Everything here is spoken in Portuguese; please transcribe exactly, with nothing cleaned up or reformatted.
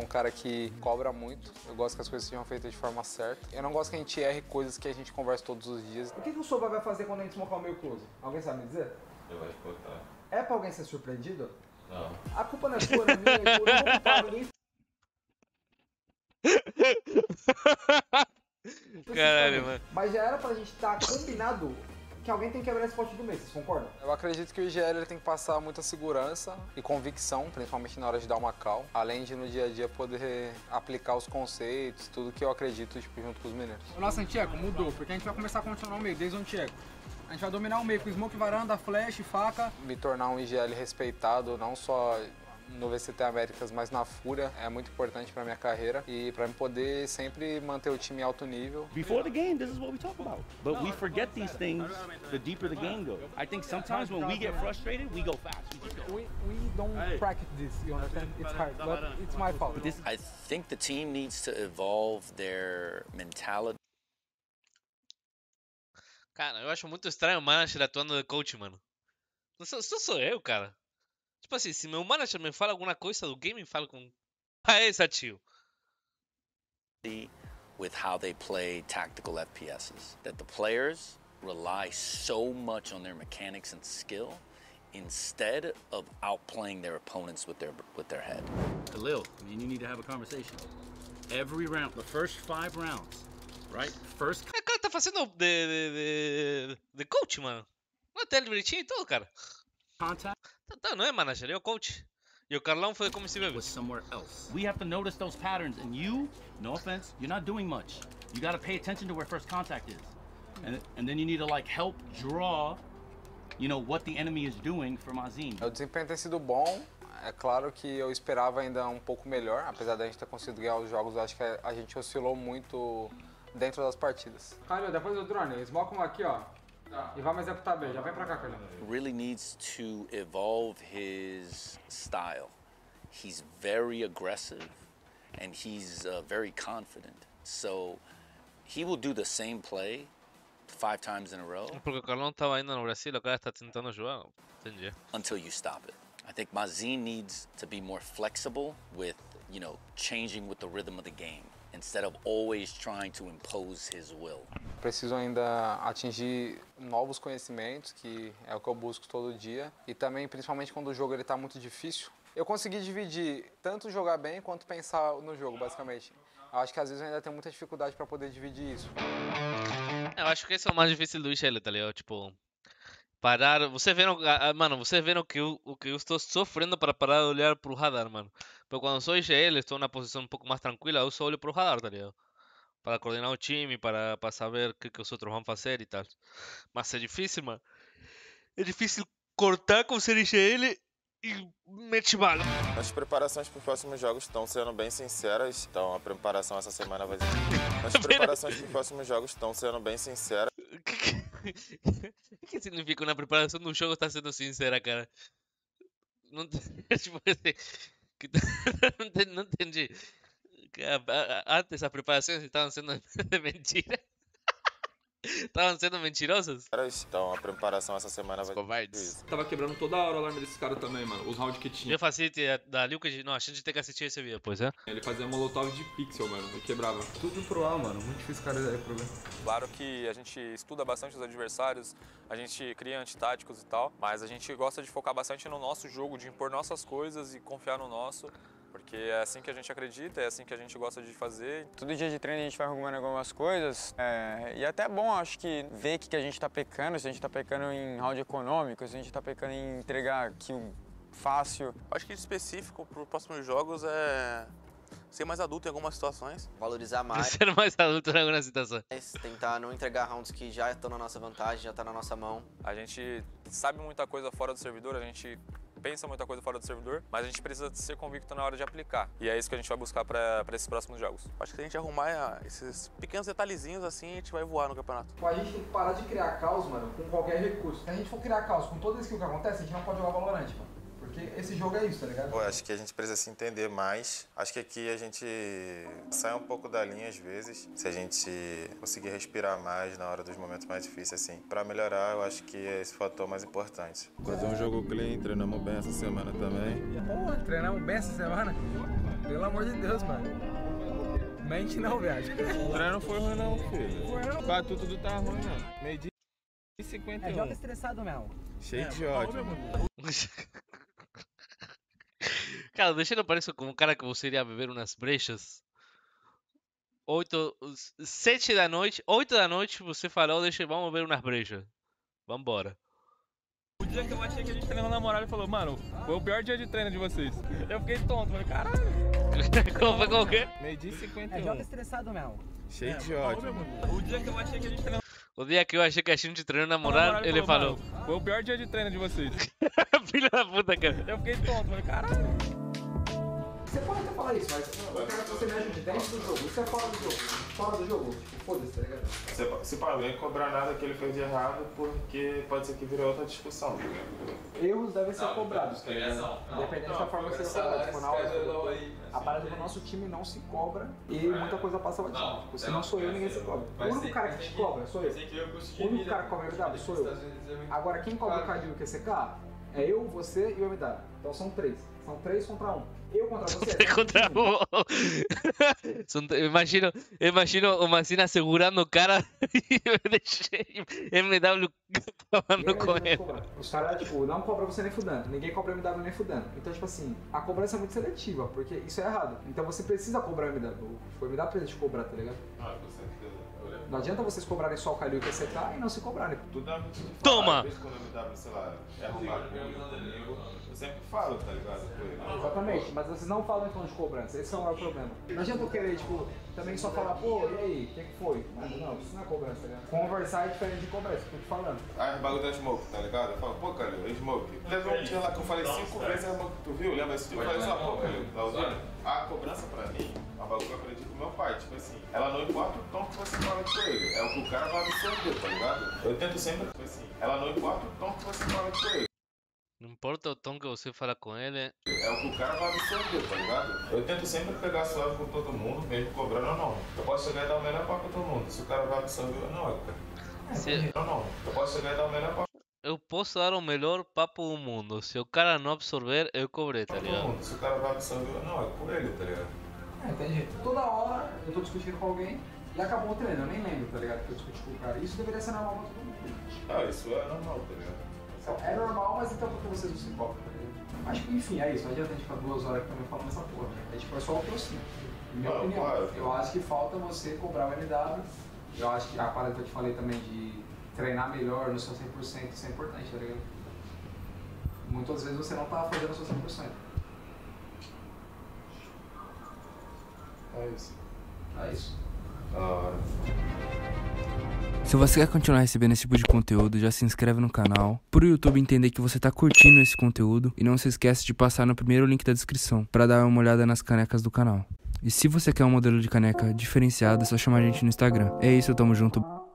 cara que cobra muito. Eu gosto que as coisas sejam feitas de forma certa. Eu não gosto que a gente erre coisas que a gente conversa todos os dias. O que, que o Soba vai fazer quando a gente smocar o meio close? Alguém sabe me dizer? Eu vou escutar. É pra alguém ser surpreendido? Não. A culpa não é sua, não é minha, eu não vou culpar ninguém. Caralho, mano. Mas já era pra gente estar tá combinado que alguém tem que quebrar esse pote do mês, vocês concordam? Eu acredito que o I G L ele tem que passar muita segurança e convicção, principalmente na hora de dar uma call, além de no dia a dia poder aplicar os conceitos, tudo que eu acredito tipo, junto com os meninos. O nosso anti-eco mudou, porque a gente vai começar a condicionar o meio desde o anti-eco. A gente vai dominar o meio com smoke, varanda, flash, faca. Me tornar um I G L respeitado, não só no V C T Américas, mas na Fúria, é muito importante para minha carreira e para eu poder sempre manter o time em alto nível. Before the game, this is what we talk about. But we forget these things the deeper the game goes. I think sometimes when we get frustrated, we go fast. We just go. We, we don't practice this, you understand? It's hard, but it's my fault. I think the team needs to evolve their mentality. Cara, eu acho muito estranho o manager atuando de coach, mano. Não sou, só sou eu, cara. Tipo assim, se meu manager me fala alguma coisa do game, me fala com... Ah, é, tio. With how they play tactical F P Ss. That the players rely so much on their mechanics and skill instead of outplaying their opponents with their with their head. Khalil, me and you need to have a conversation. Every round, the first five rounds, right? First... O cara tá fazendo de, de, de, de coach, mano. Não é direitinho e tudo, cara. Contact. Tá, não é manager, é o coach. E o Carlão foi como se bebe. Was somewhere else. We have to notice those patterns, and you, no offense, you're not doing much. You got to pay attention to where first contact is, and and then you need to like help draw, you know, what the enemy is doing for Mazin. O desempenho tem sido bom. É claro que eu esperava ainda um pouco melhor, apesar da gente ter conseguido ganhar os jogos. Eu acho que a gente oscilou muito dentro das partidas. Calil, depois do drone, smoke um aqui, ó. E vamos executar bem, já vem pra cá, Calil. Really needs to evolve his style. He's very aggressive and he's uh, very confident. So he will do the same play five times in a row. Porque o Carlão tava ainda no Brasil, o cara está tentando jogar. Entendi. Until you stop it. I think Mazin needs to be more flexible with, you know, changing with the rhythm of the game, instead of always trying to impose his will. Preciso ainda atingir novos conhecimentos, que é o que eu busco todo dia. E também, principalmente quando o jogo ele tá muito difícil, eu consegui dividir tanto jogar bem quanto pensar no jogo, basicamente. Eu acho que às vezes eu ainda tenho muita dificuldade para poder dividir isso. Eu acho que esse é o mais difícil do I G L, tá ligado? Tipo, parar... Você vendo, mano, você vendo que eu, o que eu estou sofrendo para parar de olhar pro radar, mano. Porque quando sou I G L, estou numa posição um pouco mais tranquila, eu só olho pro radar, tá ligado? Para coordenar o time, para, para saber o que, que os outros vão fazer e tal. Mas é difícil, mano. É difícil cortar com ser I G L e mete bala. As preparações para os próximos jogos estão sendo bem sinceras. Então a preparação essa semana vai ser... As preparações para os próximos jogos estão sendo bem sinceras. O que, que significa uma preparação do jogo está sendo sincera, cara? Não, tipo assim, não, entendi, não entendi. Antes as preparações estavam sendo de mentira. Estavam sendo mentirosas? Então a preparação essa semana vai Covardes. Tava quebrando toda hora o alarme desse cara também, mano. Os rounds que tinha. Eu fazia da Lucas, não, a gente tem que assistir esse vídeo depois, é? Ele fazia molotov de pixel, mano, e quebrava. Tudo pro A, mano. Muito difícil, cara, é problema. Claro que a gente estuda bastante os adversários, a gente cria antitáticos e tal, mas a gente gosta de focar bastante no nosso jogo, de impor nossas coisas e confiar no nosso. Porque é assim que a gente acredita, é assim que a gente gosta de fazer. Todo dia de treino a gente vai arrumando algumas coisas. É, e é até bom, acho que, ver que, que a gente tá pecando, se a gente tá pecando em round econômico, se a gente tá pecando em entregar kill fácil. Acho que específico para os próximos jogos é ser mais adulto em algumas situações. Valorizar mais. Ser mais adulto em algumas situações. Tentar não entregar rounds que já estão na nossa vantagem, já tá na nossa mão. A gente sabe muita coisa fora do servidor, a gente pensa muita coisa fora do servidor, mas a gente precisa ser convicto na hora de aplicar. E é isso que a gente vai buscar para esses próximos jogos. Acho que se a gente arrumar esses pequenos detalhezinhos assim, a gente vai voar no campeonato. A gente tem que parar de criar caos, mano, com qualquer recurso. Se a gente for criar caos com todo isso que acontece, a gente não pode jogar Valorant, mano. Porque esse jogo é isso, tá ligado? Eu acho que a gente precisa se entender mais. Acho que aqui a gente sai um pouco da linha às vezes. Se a gente conseguir respirar mais na hora dos momentos mais difíceis, assim. Pra melhorar, eu acho que é esse fator mais importante. Fazer um jogo clean, treinamos bem essa semana também. Pô, treinamos bem essa semana? Pelo amor de Deus, mano. Mente não, viado. O treino não foi ruim não, filho. Batuto tudo tá ruim não. Meio dia e cinquenta e um. É joga estressado mesmo. Cheio de ódio. Cara, deixa eu parecer como um cara que você iria beber umas brechas. Oito, sete da noite, oito da noite, você falou, deixa, vamos beber umas brechas. Vambora. O dia que eu achei que a gente treinou na moral, ele falou, mano, foi o pior dia de treino de vocês. Eu fiquei tonto, falei, caralho. Como foi com o quê? Meio dia e cinquenta e um. É joga estressado mesmo. Cheio de ódio. O dia que eu achei que a gente treinou O dia que eu achei que a gente treinou na moral, na moral, ele falou. mano, foi o pior dia de treino de vocês. Filho da puta, cara. Eu fiquei tonto, falei, caralho. Você pode até falar isso, mas eu quero que você me ajude dentro do jogo. Isso é fora do jogo. Fora do jogo, tipo, foda-se, tá ligado? Você, se para alguém cobrar nada que ele fez de errado, porque pode ser que vire outra discussão. Erros devem ser cobrados, tá ligado? Independente da forma que você cobra. Tipo, na hora, a parada do nosso time não se cobra e muita coisa passa batido. Tipo, se não sou eu, ninguém se cobra. O único cara que te cobra sou eu. O único cara que cobra o M W sou eu. Agora, quem cobra o cardio e o Q C K é eu, você e o M W. Então são três. São três contra um. Eu contra você. Você contra um. São- eu imagino, eu imagino o Mancini segurando o cara e eu deixei M W acabando com Ninguém vai ele. cobrar. Os caras, tipo, não cobram você nem fudando. Ninguém cobra M W nem fudando. Então, tipo assim, a cobrança é muito seletiva, porque isso é errado. Então você precisa cobrar o M W. O M W precisa te cobrar, tá ligado? Ah, com certeza. Não adianta vocês cobrarem só o Calil e o Q C K e não se cobrarem. Tudo é muito difícil. Toma! Às vezes quando o M W, sei lá, é arrumado comigo, eu sempre falo, tá ligado? Com ele. Exatamente, mas vocês não falam em tom de cobrança, esse é o maior problema. Não adianta eu querer, tipo, também só falar, pô, e aí, o que, que foi? Mas não, isso não é cobrança, tá ligado? Conversar é diferente de cobrança, tô te falando. Aí o bagulho da Smoke, tá ligado? Eu falo, pô, Calil, é Smoke. Teve um dia lá que eu falei cinco vezes a Smoke, tu viu? Lembra esse dia? Eu falei só, pô, Calil, tá ouvindo? A cobrança pra mim é um bagulho que eu aprendi com meu pai, tipo assim, ela não importa o tom que você fala com ele, é o que o cara vai absorver, tá ligado? Eu tento sempre, tipo assim, ela não importa o tom que você fala com ele. Não importa o tom que você fala com ele. É o que o cara vai absorver, tá ligado? Eu tento sempre pegar suave com todo mundo, mesmo cobrando ou não. Eu posso chegar e dar o melhor papo pra todo mundo. Se o cara vai absorver ou não, é Se- Não, não. Eu posso chegar e dar o melhor papo Eu posso dar o melhor papo do mundo. Se o cara não absorver, eu cobrei, tá pra todo ligado? mundo. Se o cara vai absorver ou não, é por ele, tá ligado? É, tem jeito. Toda hora eu tô discutindo com alguém e acabou o treino, eu nem lembro, tá ligado? Que eu discuti com o cara. Isso deveria ser normal pra todo mundo. Ah, isso é normal, tá ligado? É normal, mas então por que vocês não se cobram, tá ligado? Acho que, enfim, é isso. Não adianta a gente ficar duas horas aqui também falando essa porra. É tipo, é só o que eu sinto. Minha Ah, opinião. claro. Eu acho que falta você cobrar o M W. Eu acho que a parada que eu te falei também de treinar melhor no seu cem por cento, isso é importante, tá ligado? Muitas vezes você não tá fazendo o seu cem por cento. É isso. É isso. Da hora. Se você quer continuar recebendo esse tipo de conteúdo, já se inscreve no canal, pro YouTube entender que você tá curtindo esse conteúdo, e não se esquece de passar no primeiro link da descrição para dar uma olhada nas canecas do canal. E se você quer um modelo de caneca diferenciado, é só chamar a gente no Instagram. É isso, tamo junto.